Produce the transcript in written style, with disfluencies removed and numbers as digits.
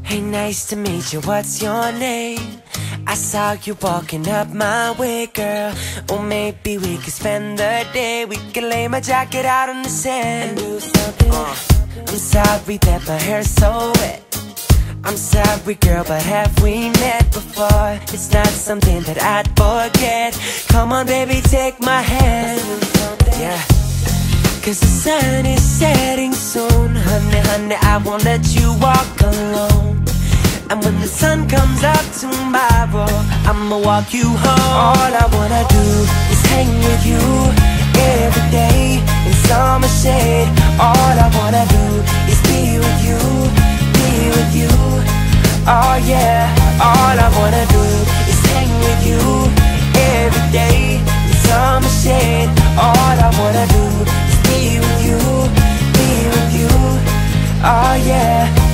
Hey, nice to meet you, what's your name? I saw you walking up my way, girl. Or maybe we could spend the day. We could lay my jacket out on the sand and do something. I'm sorry that my hair's so wet. I'm sorry, girl, but have we met before? It's not something that I'd forget. Come on, baby, take my hand. Yeah. Cause the sun is setting soon. Honey, honey, I won't let you walk alone. And when the sun comes up tomorrow, I'ma walk you home. All I wanna do is hang with you every day in summer shade. All I wanna do is be with you, be with you. Oh yeah, all I wanna do is hang with you every day in summer shade. All I wanna do is be with you, be with you. Oh yeah.